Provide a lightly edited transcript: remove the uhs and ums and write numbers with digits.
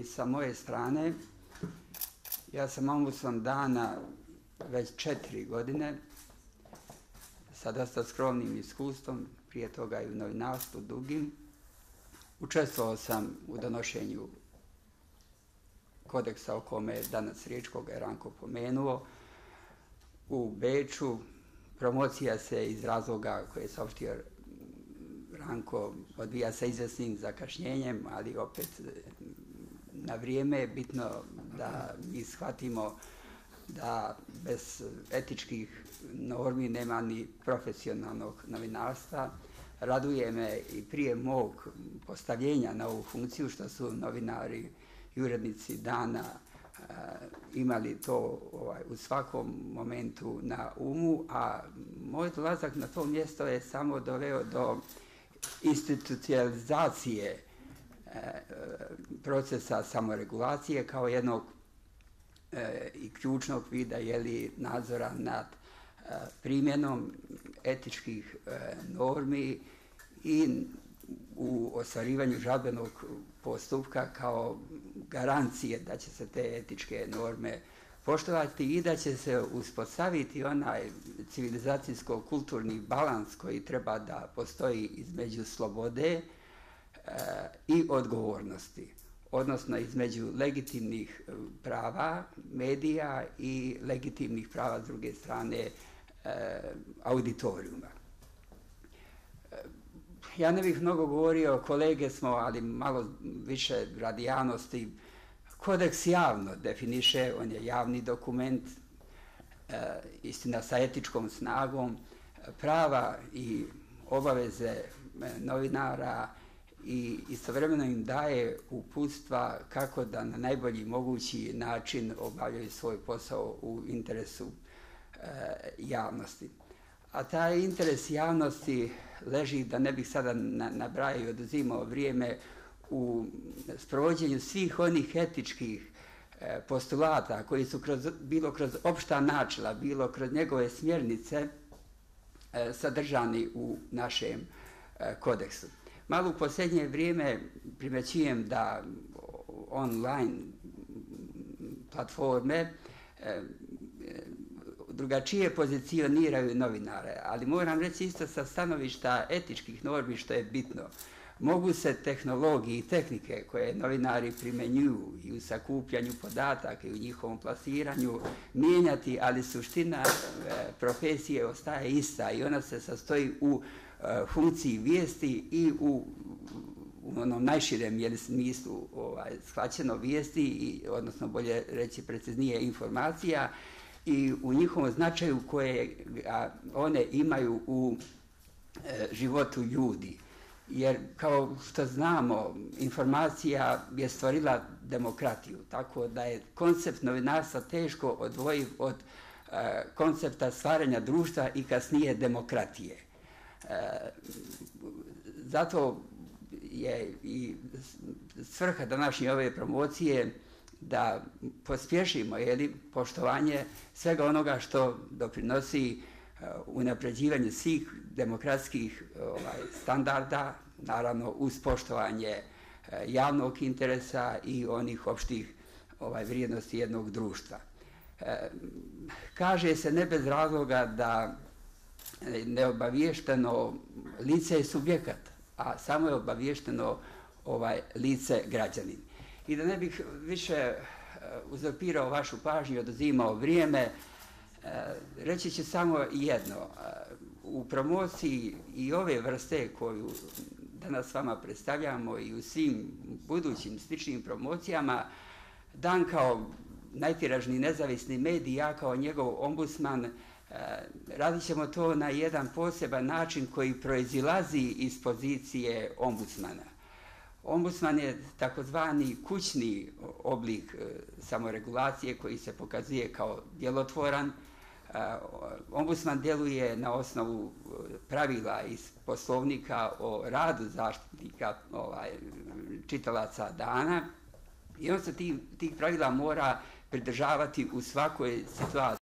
Sa moje strane, ja sam ombudsman dana već 4 godine, sa dosta skromnim iskustvom, prije toga i u novinarstvu dugim. Učestvovao sam u donošenju kodeksa o kome je danas riječ, koga je Ranko pomenuo, u Beču. Promocija se iz razloga koje je saopštio Ranko odvija sa izvjesnim zakašnjenjem, ali opet na vrijeme. Je bitno da mi shvatimo da bez etičkih normi nema ni profesionalnog novinarstva. Raduje me i prije mog postavljenja na ovu funkciju što su novinari i urednici dana imali to u svakom momentu na umu, a moj dolazak na to mjesto je samo doveo do institucionalizacije procesa samoregulacije kao jednog i ključnog vida nadzora nad primjenom etičkih normi i u ostvarivanju žalbenog postupka kao garancije da će se te etičke norme poštovati i da će se uspostaviti onaj civilizacijsko-kulturni balans koji treba da postoji između slobode i odgovornosti, odnosno između legitimnih prava medija i legitimnih prava s druge strane auditorijuma. Ja ne bih mnogo govorio, kolege smo, ali malo više radi javnosti. Kodeks javno definiše, on je javni dokument, istina sa etičkom snagom, prava i obaveze novinara i istovremeno im daje uputstva kako da na najbolji mogući način obavljaju svoj posao u interesu javnosti. A taj interes javnosti leži, da ne bih sada nabrajao i oduzimao vrijeme, u sprovođenju svih onih etičkih postulata koji su bilo kroz opšta načela, bilo kroz njegove smjernice sadržani u našem kodeksu. Malo u posljednje vrijeme primjećujem da online platforme drugačije pozicioniraju novinare, ali moram reći isto sa stanovišta etičkih normi što je bitno. Mogu se tehnologije i tehnike koje novinari primjenjuju i u sakupljanju podataka i u njihovom plasiranju mijenjati, ali suština profesije ostaje ista i ona se sastoji u funkciji vijesti i u onom najširem smislu shvaćeno vijesti, odnosno bolje reći preciznije informacija, i u njihovom značaju koje one imaju u životu ljudi. Jer kao što znamo, informacija je stvorila demokratiju, tako da je koncept novinarstva teško odvojiv od koncepta stvaranja društva i kasnije demokratije. Zato je i svrha današnje ove promocije da pospješimo poštovanje svega onoga što doprinosi unapređivanju svih demokratskih standarda, naravno uz poštovanje javnog interesa i onih opštih vrijednosti jednog društva. Kaže se ne bez razloga da neobaviješteno lice je subjekat, a samo je obaviješteno lice građanin. I da ne bih više uzurpirao vašu pažnju i oduzimao vrijeme, reći ću samo jedno. U promociji i ove vrste koju danas s vama predstavljamo i u svim budućim sličnim promocijama, Dan kao najtiražniji nezavisni medij, ja kao njegov ombudsman, radit ćemo to na jedan poseban način koji proizilazi iz pozicije ombudsmana. Ombudsman je takozvani kućni oblik samoregulacije koji se pokazuje kao djelotvoran. Ombudsman djeluje na osnovu pravila iz Poslovnika o radu zaštitnika čitalaca dana i on se tih pravila mora pridržavati u svakoj situaciji.